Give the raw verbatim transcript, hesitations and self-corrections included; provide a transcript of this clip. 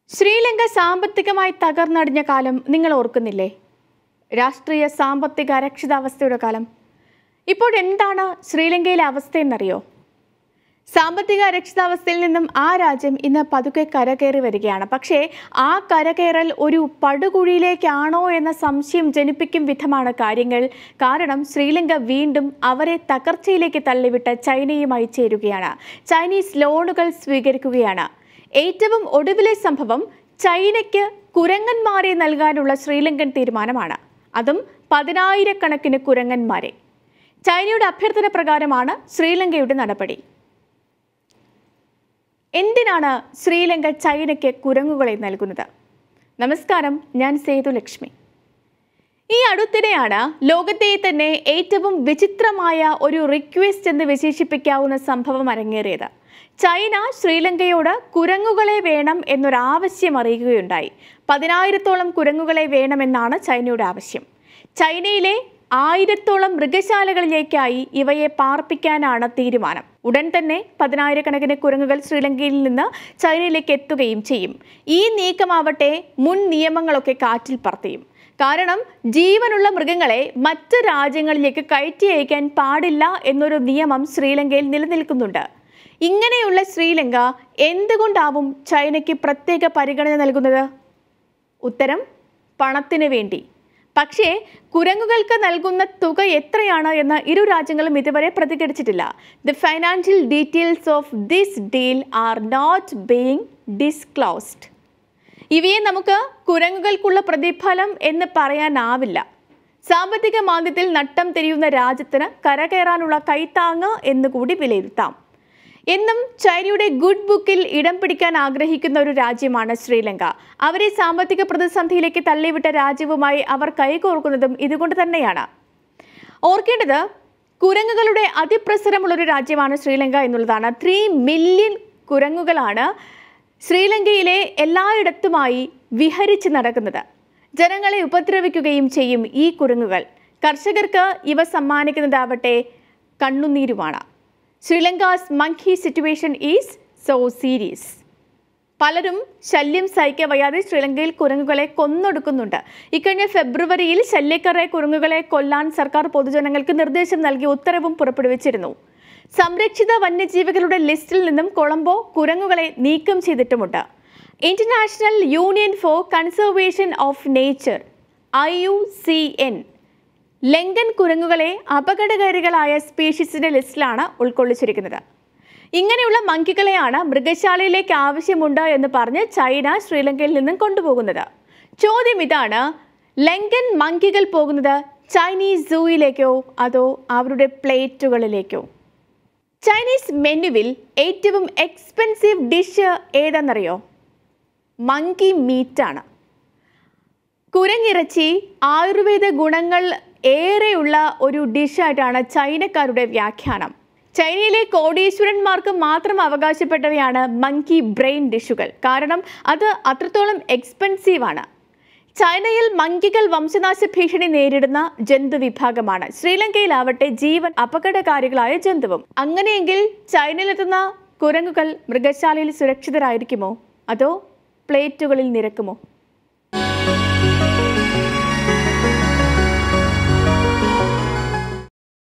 ശ്രീലങ്ക സാമ്പത്തികമായി തകർന്നടിഞ്ഞ കാലം നിങ്ങൾ ഓർക്കുന്നില്ലേ? രാഷ്ട്രീയ സാമ്പത്തിക അരക്ഷിതാവസ്ഥയുടെ കാലം. ഇപ്പോൾ എന്താണ് ശ്രീലങ്കയിലെ അവസ്ഥയെന്നറിയോ? സാമ്പത്തിക അരക്ഷിതാവസ്ഥയിൽ നിന്നും ആ രാജ്യം ഇന്ന് പതുക്കെ കരകയറി വരികയാണ്. പക്ഷേ ആ കരകയറൽ ഒരു പടുകുഴിയിലേക്കാണോ എന്ന സംശയം ജനിപ്പിക്കും വിധമാണ് കാര്യങ്ങൾ. കാരണം ശ്രീലങ്ക വീണ്ടും അവരെ തകർച്ചയിലേക്ക് തള്ളിവിട്ട ചൈനയുമായി ചേരുകയാണ്. ചൈനീസ് ലോണുകൾ സ്വീകരിക്കുകയാണ്. ഏറ്റവും ഒടുവിലെ സംഭവം ചൈനയ്ക്ക് കുരങ്ങന്മാരെ നൽകാനുള്ള ശ്രീലങ്കൻ തീരുമാനമാണ്. അതും പതിനായിരക്കണക്കിന് കുരങ്ങന്മാരെ. ചൈനയുടെ അഭ്യർത്ഥന പ്രകാരമാണ് ശ്രീലങ്കയുടെ നടപടി. എന്തിനാണ് ശ്രീലങ്ക ചൈനയ്ക്ക് കുരങ്ങുകളെ നൽകുന്നത്? നമസ്കാരം, ഞാൻ സേതുലക്ഷ്മി. ഈ അടുത്തിടെയാണ് ലോകത്തെ തന്നെ ഏറ്റവും വിചിത്രമായ ഒരു റിക്വസ്റ്റ് എന്ന് വിശേഷിപ്പിക്കാവുന്ന സംഭവം അരങ്ങേറിയത്. ചൈന ശ്രീലങ്കയോട് കുരങ്ങുകളെ വേണം എന്നൊരാവശ്യം അറിയിക്കുകയുണ്ടായി. പതിനായിരത്തോളം കുരങ്ങുകളെ വേണമെന്നാണ് ചൈനയുടെ ആവശ്യം. ചൈനയിലെ ആയിരത്തോളം മൃഗശാലകളിലേക്കായി ഇവയെ പാർപ്പിക്കാനാണ് തീരുമാനം. ഉടൻ തന്നെ പതിനായിരക്കണക്കിന് കുരങ്ങുകൾ ശ്രീലങ്കയിൽ നിന്ന് ചൈനയിലേക്ക് എത്തുകയും ചെയ്യും. ഈ നീക്കമാവട്ടെ മുൻ നിയമങ്ങളൊക്കെ കാറ്റിൽ പറത്തിയും. കാരണം ജീവനുള്ള മൃഗങ്ങളെ മറ്റ് രാജ്യങ്ങളിലേക്ക് കയറ്റി അയക്കാൻ പാടില്ല എന്നൊരു നിയമം ശ്രീലങ്കയിൽ നിലനിൽക്കുന്നുണ്ട്. ഇങ്ങനെയുള്ള ശ്രീലങ്ക എന്തുകൊണ്ടാവും ചൈനയ്ക്ക് പ്രത്യേക പരിഗണന നൽകുന്നത്? ഉത്തരം, പണത്തിന് വേണ്ടി. പക്ഷേ കുരങ്ങുകൾക്ക് നൽകുന്ന തുക എത്രയാണ് എന്ന് ഇരു രാജ്യങ്ങളും ഇതുവരെ പ്രതികരിച്ചിട്ടില്ല. The financial details of this deal are not being disclosed. ഇവയെ നമുക്ക് കുരങ്ങുകൾക്കുള്ള പ്രതിഫലം എന്ന് പറയാനാവില്ല. സാമ്പത്തിക മാന്ദ്യത്തിൽ നട്ടം തിരിയുന്ന രാജ്യത്തിന് കരകയറാനുള്ള കൈത്താങ്ങ് എന്നുകൂടി വിലയിരുത്താം. എന്നും ചൈനയുടെ ഗുഡ് ബുക്കിൽ ഇടം പിടിക്കാൻ ആഗ്രഹിക്കുന്ന ഒരു രാജ്യമാണ് ശ്രീലങ്ക. അവരെ സാമ്പത്തിക പ്രതിസന്ധിയിലേക്ക് തള്ളിവിട്ട രാജ്യവുമായി അവർ കൈകോർക്കുന്നതും ഇതുകൊണ്ട് തന്നെയാണ്. ഓർക്കേണ്ടത്, കുരങ്ങുകളുടെ അതിപ്രസരമുള്ളൊരു രാജ്യമാണ് ശ്രീലങ്ക എന്നുള്ളതാണ്. ത്രീ മില്യൺ കുരങ്ങുകളാണ് ശ്രീലങ്കയിലെ എല്ലായിടത്തുമായി വിഹരിച്ച് നടക്കുന്നത്. ജനങ്ങളെ ഉപദ്രവിക്കുകയും ചെയ്യും ഈ കുരങ്ങുകൾ. കർഷകർക്ക് ഇവ സമ്മാനിക്കുന്നതാവട്ടെ കണ്ണുനീരുമാണ്. Sri Lanka's monkey situation is so serious. പലരും ശല്യം സഹിക്കാൻ വയ്യാതെ ശ്രീലങ്കയിൽ കുരങ്ങുകളെ കൊന്നൊടുക്കുന്നുണ്ട്. ഇക്കഴിഞ്ഞ ഫെബ്രുവരിയിൽ ശല്യക്കാരായ കുരങ്ങുകളെ കൊല്ലാൻ സർക്കാർ പൊതുജനങ്ങൾക്ക് നിർദ്ദേശം നൽകി ഉത്തരവും പുറപ്പെടുവിച്ചിരുന്നു. സംരക്ഷിത വന്യജീവികളുടെ ലിസ്റ്റിൽ നിന്നും കൊളംബോ കുരങ്ങുകളെ നീക്കം ചെയ്തിട്ടുമുണ്ട്. International Union for Conservation of Nature I U C N Lankan കുരങ്ങുകളെ അപകടകാരികളായ സ്പീഷീസിന്റെ ലിസ്റ്റിലാണ് ഉൾക്കൊള്ളിച്ചിരിക്കുന്നത്. ഇങ്ങനെയുള്ള മങ്കികളെയാണ് മൃഗശാലയിലേക്ക് ആവശ്യമുണ്ട് എന്ന് പറഞ്ഞ് ചൈന ശ്രീലങ്കയിൽ നിന്നും കൊണ്ടുപോകുന്നത്. ചോദ്യം ഇതാണ്, ലങ്കൻ മങ്കികൾ പോകുന്നത് ചൈനീസ് സൂയിലേക്കോ അതോ അവരുടെ പ്ലേറ്റുകളിലേക്കോ? ചൈനീസ് മെനുവിൽ ഏറ്റവും എക്സ്പെൻസീവ് ഡിഷ് ഏതെന്നറിയോ? മങ്കി മീറ്റാണ്. കുരങ്ങിറച്ചി ആയുർവേദ ഗുണങ്ങൾ ഏറെയുള്ള ഒരു ഡിഷായിട്ടാണ് ചൈനക്കാരുടെ വ്യാഖ്യാനം. ചൈനയിലെ കോടീശ്വരന്മാർക്ക് മാത്രം അവകാശപ്പെട്ടവയാണ് മങ്കി ബ്രെയിൻ ഡിഷുകൾ. കാരണം അത് അത്രത്തോളം എക്സ്പെൻസീവാണ്. ചൈനയിൽ മങ്കികൾ വംശനാശ ഭീഷണി നേരിടുന്ന ജന്തു വിഭാഗമാണ്. ശ്രീലങ്കയിലാവട്ടെ ജീവൻ അപകടകാരികളായ ജന്തുവും. അങ്ങനെയെങ്കിൽ ചൈനയിലെത്തുന്ന കുരങ്ങുകൾ മൃഗശാലയിൽ സുരക്ഷിതരായിരിക്കുമോ അതോ പ്ലേറ്റുകളിൽ നിരക്കുമോ?